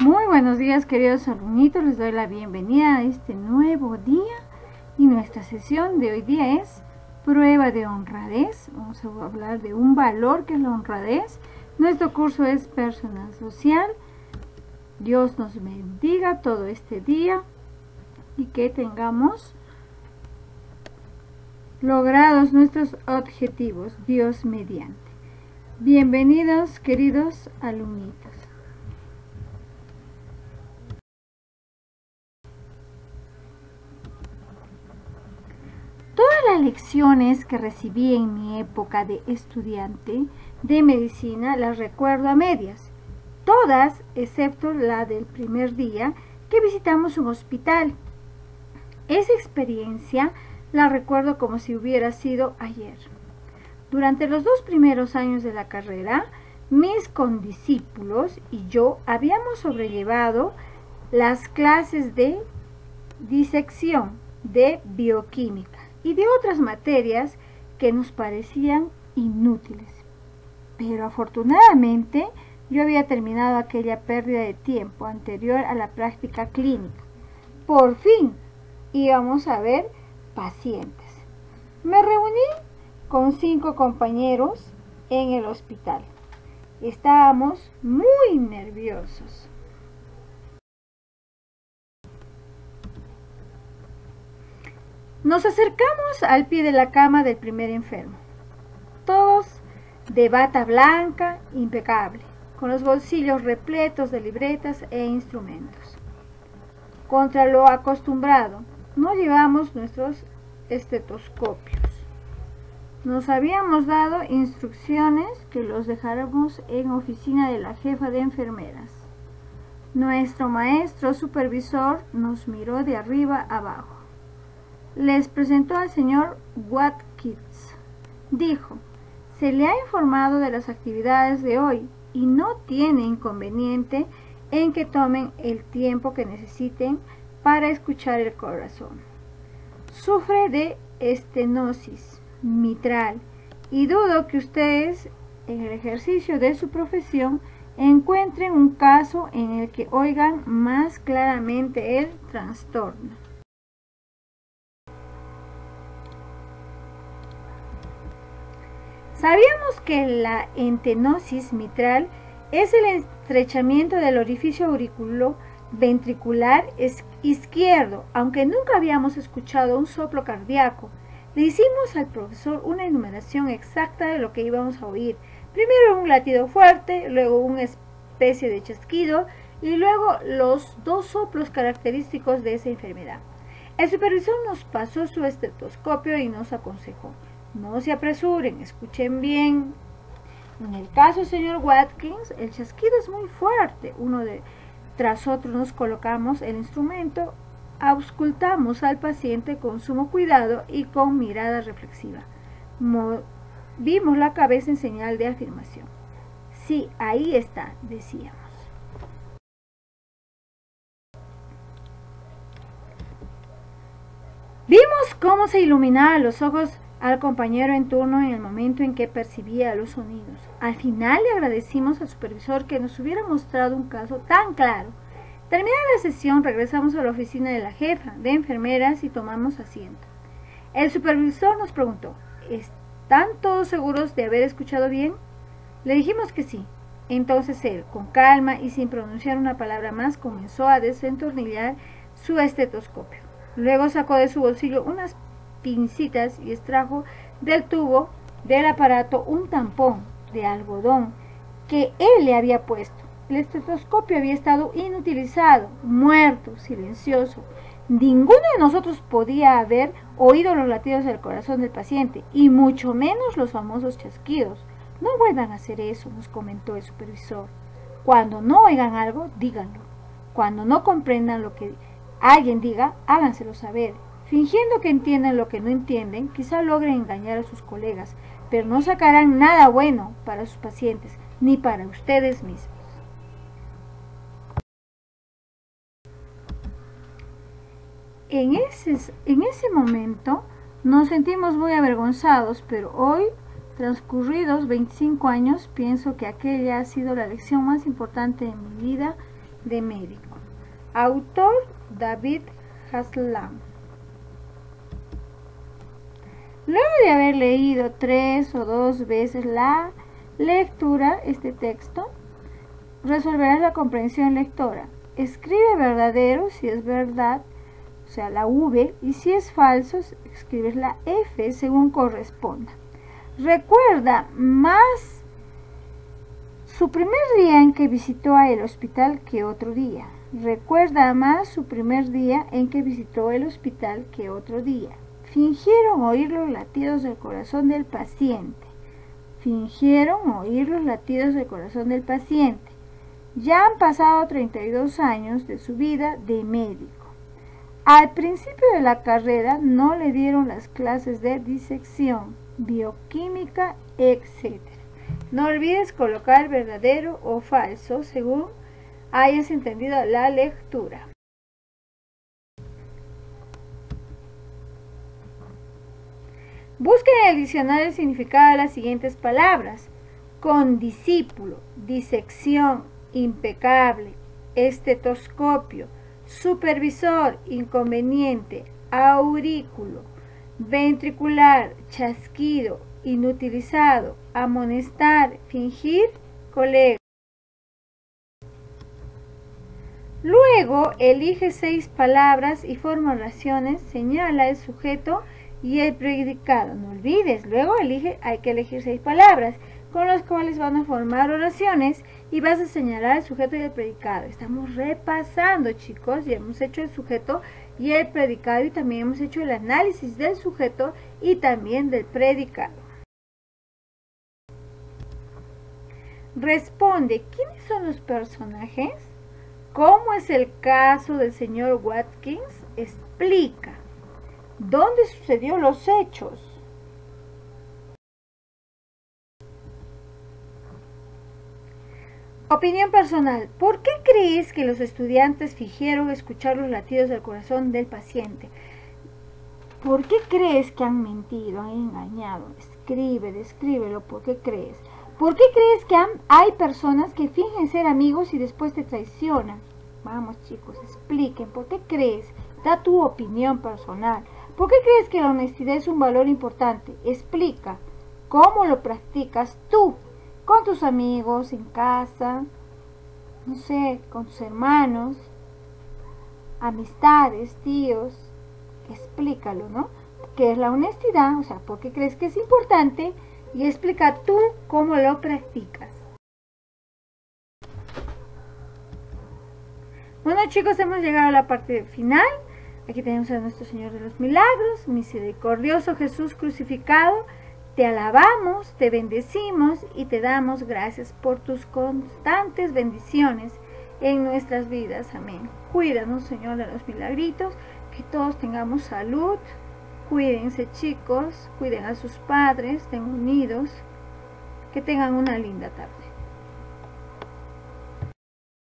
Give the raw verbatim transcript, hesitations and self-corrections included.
Muy buenos días, queridos alumnitos, les doy la bienvenida a este nuevo día y nuestra sesión de hoy día es prueba de honradez. Vamos a hablar de un valor que es la honradez. Nuestro curso es personal social. Dios nos bendiga todo este día y que tengamos logrados nuestros objetivos, Dios mediante. Bienvenidos, queridos alumnitos. Todas las lecciones que recibí en mi época de estudiante de medicina las recuerdo a medias, todas excepto la del primer día que visitamos un hospital. Esa experiencia la recuerdo como si hubiera sido ayer. Durante los dos primeros años de la carrera, mis condiscípulos y yo habíamos sobrellevado las clases de disección, de bioquímica y de otras materias que nos parecían inútiles. Pero afortunadamente yo había terminado aquella pérdida de tiempo anterior a la práctica clínica. Por fin íbamos a ver pacientes. Me reuní con cinco compañeros en el hospital. Estábamos muy nerviosos. Nos acercamos al pie de la cama del primer enfermo, todos de bata blanca impecable, con los bolsillos repletos de libretas e instrumentos. Contra lo acostumbrado, no llevamos nuestros estetoscopios. Nos habíamos dado instrucciones que los dejáramos en oficina de la jefa de enfermeras. Nuestro maestro supervisor nos miró de arriba abajo. Les presentó al señor Watkins. Dijo, se le ha informado de las actividades de hoy y no tiene inconveniente en que tomen el tiempo que necesiten para escuchar el corazón. Sufre de estenosis mitral y dudo que ustedes en el ejercicio de su profesión encuentren un caso en el que oigan más claramente el trastorno. Sabíamos que la estenosis mitral es el estrechamiento del orificio auriculo-ventricular izquierdo, aunque nunca habíamos escuchado un soplo cardíaco. Le hicimos al profesor una enumeración exacta de lo que íbamos a oír. Primero un latido fuerte, luego una especie de chasquido y luego los dos soplos característicos de esa enfermedad. El supervisor nos pasó su estetoscopio y nos aconsejó. No se apresuren, escuchen bien. En el caso del señor Watkins, el chasquido es muy fuerte. Uno de, tras otro nos colocamos el instrumento, auscultamos al paciente con sumo cuidado y con mirada reflexiva. Movimos la cabeza en señal de afirmación. Sí, ahí está, decíamos. Vimos cómo se iluminaban los ojos al compañero en turno en el momento en que percibía los sonidos. Al final le agradecimos al supervisor que nos hubiera mostrado un caso tan claro. Terminada la sesión, regresamos a la oficina de la jefa de enfermeras y tomamos asiento. El supervisor nos preguntó, ¿están todos seguros de haber escuchado bien? Le dijimos que sí. Entonces él, con calma y sin pronunciar una palabra más, comenzó a desentornillar su estetoscopio. Luego sacó de su bolsillo unas pincitas y extrajo del tubo del aparato un tampón de algodón que él le había puesto. El estetoscopio había estado inutilizado, muerto, silencioso. Ninguno de nosotros podía haber oído los latidos del corazón del paciente y mucho menos los famosos chasquidos. No vuelvan a hacer eso, nos comentó el supervisor. Cuando no oigan algo, díganlo. Cuando no comprendan lo que alguien diga, háganselo saber. Fingiendo que entienden lo que no entienden, quizá logren engañar a sus colegas, pero no sacarán nada bueno para sus pacientes, ni para ustedes mismos. En ese, en ese momento nos sentimos muy avergonzados, pero hoy, transcurridos veinticinco años, pienso que aquella ha sido la lección más importante de mi vida de médico. Autor David Haslam. Luego de haber leído tres o dos veces la lectura, este texto, resolverás la comprensión lectora. Escribe verdadero si es verdad, o sea, la V, y si es falso, escribes la F según corresponda. Recuerda más su primer día en que visitó el hospital que otro día. Recuerda más su primer día en que visitó el hospital que otro día. Fingieron oír los latidos del corazón del paciente. Fingieron oír los latidos del corazón del paciente. Ya han pasado treinta y dos años de su vida de médico. Al principio de la carrera no le dieron las clases de disección, bioquímica, etcétera. No olvides colocar verdadero o falso según hayas entendido la lectura. Busca en el diccionario el significado de las siguientes palabras: condiscípulo, disección, impecable, estetoscopio, supervisor, inconveniente, aurículo, ventricular, chasquido, inutilizado, amonestar, fingir, colega. Luego elige seis palabras y forma oraciones, señala el sujeto y el predicado. No olvides, luego elige, hay que elegir seis palabras con las cuales van a formar oraciones y vas a señalar el sujeto y el predicado. Estamos repasando, chicos, ya hemos hecho el sujeto y el predicado y también hemos hecho el análisis del sujeto y también del predicado. Responde, ¿quiénes son los personajes? ¿Cómo es el caso del señor Watkins? Explica. ¿Dónde sucedió los hechos? Opinión personal. ¿Por qué crees que los estudiantes fingieron escuchar los latidos del corazón del paciente? ¿Por qué crees que han mentido, han engañado? Escribe, descríbelo. ¿Por qué crees? ¿Por qué crees que han, hay personas que fingen ser amigos y después te traicionan? Vamos, chicos, expliquen. ¿Por qué crees? Da tu opinión personal. ¿Por qué crees que la honestidad es un valor importante? Explica. ¿Cómo lo practicas tú? Con tus amigos, en casa, no sé, con tus hermanos, amistades, tíos. Explícalo, ¿no? ¿Qué es la honestidad? O sea, ¿por qué crees que es importante? Y explica tú cómo lo practicas. Bueno, chicos, hemos llegado a la parte final. Aquí tenemos a nuestro Señor de los Milagros, misericordioso Jesús crucificado. Te alabamos, te bendecimos y te damos gracias por tus constantes bendiciones en nuestras vidas. Amén. Cuídanos, Señor de los Milagritos, que todos tengamos salud. Cuídense, chicos, cuiden a sus padres, estén unidos, que tengan una linda tarde.